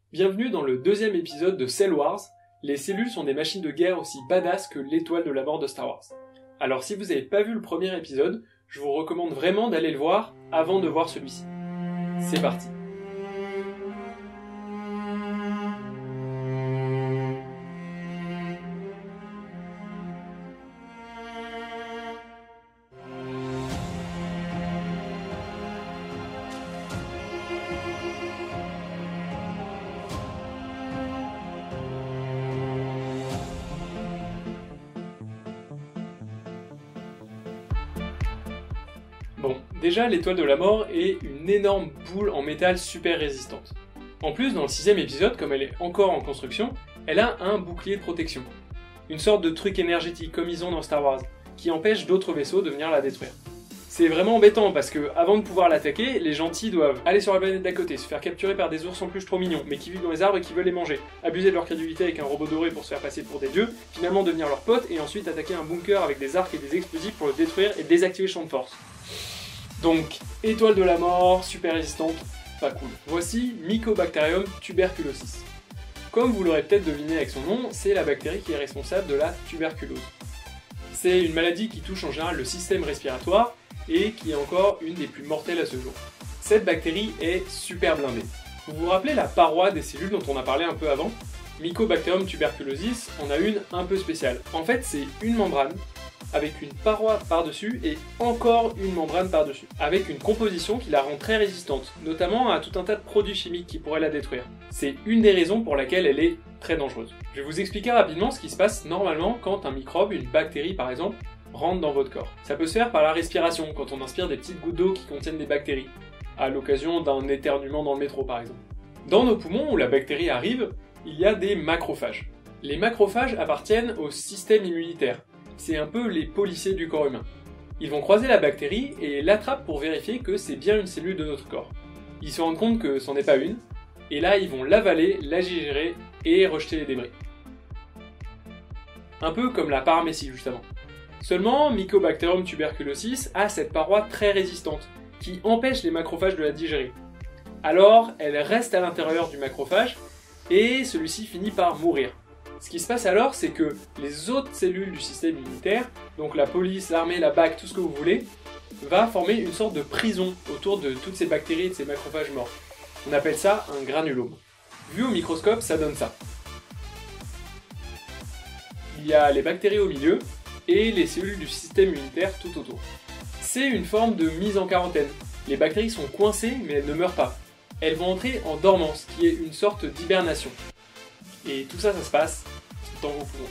Bienvenue dans le deuxième épisode de Cell Wars. Les cellules sont des machines de guerre aussi badass que l'étoile de la mort de Star Wars. Alors si vous n'avez pas vu le premier épisode, je vous recommande vraiment d'aller le voir avant de voir celui-ci. C'est parti. Bon, déjà l'étoile de la mort est une énorme boule en métal super résistante. En plus, dans le sixième épisode, comme elle est encore en construction, elle a un bouclier de protection. Une sorte de truc énergétique comme ils ont dans Star Wars, qui empêche d'autres vaisseaux de venir la détruire. C'est vraiment embêtant parce que avant de pouvoir l'attaquer, les gentils doivent aller sur la planète d'à côté, se faire capturer par des ours en peluche trop mignons, mais qui vivent dans les arbres et qui veulent les manger, abuser de leur crédulité avec un robot doré pour se faire passer pour des dieux, finalement devenir leurs potes et ensuite attaquer un bunker avec des arcs et des explosifs pour le détruire et désactiver le champ de force. Donc, étoile de la mort, super résistante, pas cool. Voici Mycobacterium tuberculosis. Comme vous l'aurez peut-être deviné avec son nom, c'est la bactérie qui est responsable de la tuberculose. C'est une maladie qui touche en général le système respiratoire et qui est encore une des plus mortelles à ce jour. Cette bactérie est super blindée. Vous vous rappelez la paroi des cellules dont on a parlé un peu avant? Mycobacterium tuberculosis en a une un peu spéciale. En fait, c'est une membrane avec une paroi par-dessus et encore une membrane par-dessus, avec une composition qui la rend très résistante, notamment à tout un tas de produits chimiques qui pourraient la détruire. C'est une des raisons pour laquelle elle est très dangereuse. Je vais vous expliquer rapidement ce qui se passe normalement quand un microbe, une bactérie par exemple, rentre dans votre corps. Ça peut se faire par la respiration, quand on inspire des petites gouttes d'eau qui contiennent des bactéries, à l'occasion d'un éternuement dans le métro par exemple. Dans nos poumons, où la bactérie arrive, il y a des macrophages. Les macrophages appartiennent au système immunitaire. C'est un peu les policiers du corps humain. Ils vont croiser la bactérie et l'attrapent pour vérifier que c'est bien une cellule de notre corps. Ils se rendent compte que c'en est pas une, et là ils vont l'avaler, la digérer et rejeter les débris. Un peu comme la paramécie justement. Seulement, Mycobacterium tuberculosis a cette paroi très résistante, qui empêche les macrophages de la digérer. Alors, elle reste à l'intérieur du macrophage, et celui-ci finit par mourir. Ce qui se passe alors, c'est que les autres cellules du système immunitaire, donc la police, l'armée, la BAC, tout ce que vous voulez, va former une sorte de prison autour de toutes ces bactéries et de ces macrophages morts. On appelle ça un granulome. Vu au microscope, ça donne ça. Il y a les bactéries au milieu et les cellules du système immunitaire tout autour. C'est une forme de mise en quarantaine. Les bactéries sont coincées mais elles ne meurent pas. Elles vont entrer en dormance, qui est une sorte d'hibernation. Et tout ça, ça se passe dans vos poumons.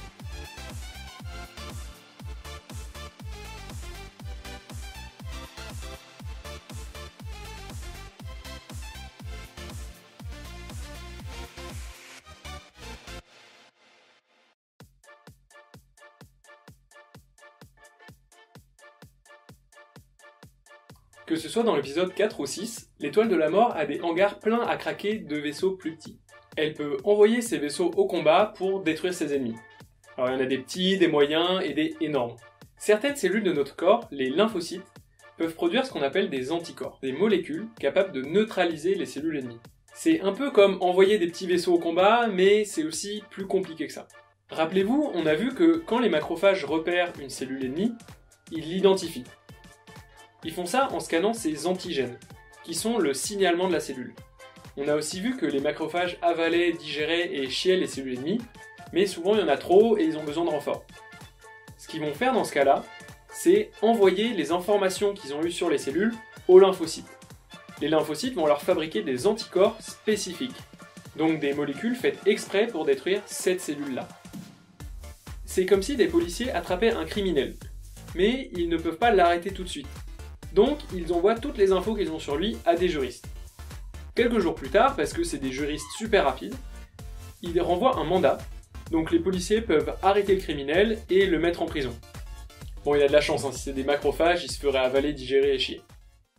Que ce soit dans l'épisode 4 ou 6, l'étoile de la mort a des hangars pleins à craquer de vaisseaux plus petits. Elle peut envoyer ses vaisseaux au combat pour détruire ses ennemis. Alors il y en a des petits, des moyens et des énormes. Certaines cellules de notre corps, les lymphocytes, peuvent produire ce qu'on appelle des anticorps, des molécules capables de neutraliser les cellules ennemies. C'est un peu comme envoyer des petits vaisseaux au combat, mais c'est aussi plus compliqué que ça. Rappelez-vous, on a vu que quand les macrophages repèrent une cellule ennemie, ils l'identifient. Ils font ça en scannant ses antigènes, qui sont le signalement de la cellule. On a aussi vu que les macrophages avalaient, digéraient et chiaient les cellules ennemies, mais souvent il y en a trop et ils ont besoin de renfort. Ce qu'ils vont faire dans ce cas-là, c'est envoyer les informations qu'ils ont eues sur les cellules aux lymphocytes. Les lymphocytes vont leur fabriquer des anticorps spécifiques, donc des molécules faites exprès pour détruire cette cellule-là. C'est comme si des policiers attrapaient un criminel, mais ils ne peuvent pas l'arrêter tout de suite. Donc ils envoient toutes les infos qu'ils ont sur lui à des juristes. Quelques jours plus tard, parce que c'est des juristes super rapides, ils renvoient un mandat, donc les policiers peuvent arrêter le criminel et le mettre en prison. Bon, il a de la chance, hein, si c'est des macrophages, il se ferait avaler, digérer et chier.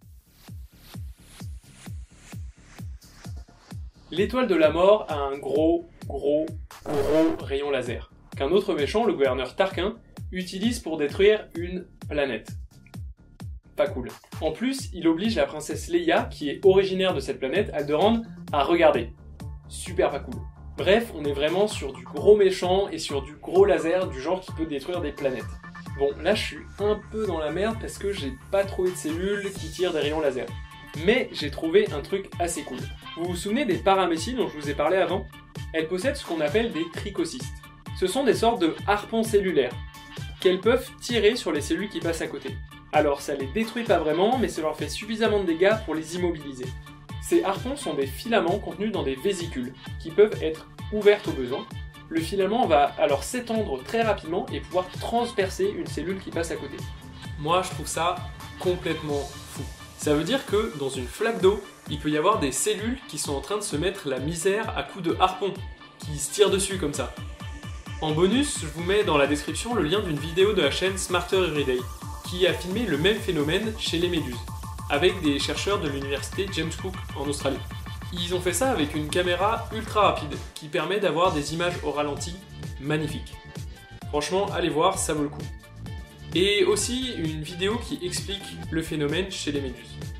L'étoile de la mort a un gros rayon laser, qu'un autre méchant, le gouverneur Tarquin, utilise pour détruire une planète. Pas cool. En plus, il oblige la princesse Leia, qui est originaire de cette planète, Alderaan, à regarder. super pas cool. Bref, on est vraiment sur du gros méchant et sur du gros laser du genre qui peut détruire des planètes. Bon, là je suis un peu dans la merde parce que j'ai pas trouvé de cellules qui tirent des rayons laser. Mais j'ai trouvé un truc assez cool. Vous vous souvenez des paramécies dont je vous ai parlé avant? Elles possèdent ce qu'on appelle des trichocystes. Ce sont des sortes de harpons cellulaires qu'elles peuvent tirer sur les cellules qui passent à côté. Alors ça les détruit pas vraiment, mais ça leur fait suffisamment de dégâts pour les immobiliser. Ces harpons sont des filaments contenus dans des vésicules, qui peuvent être ouvertes au besoin. Le filament va alors s'étendre très rapidement et pouvoir transpercer une cellule qui passe à côté. Moi je trouve ça complètement fou. Ça veut dire que dans une flaque d'eau, il peut y avoir des cellules qui sont en train de se mettre la misère à coups de harpon, qui se tirent dessus comme ça. En bonus, je vous mets dans la description le lien d'une vidéo de la chaîne Smarter Everyday, qui a filmé le même phénomène chez les méduses, avec des chercheurs de l'université James Cook en Australie. Ils ont fait ça avec une caméra ultra rapide, qui permet d'avoir des images au ralenti magnifiques. Franchement, allez voir, ça vaut le coup. Et aussi une vidéo qui explique le phénomène chez les méduses.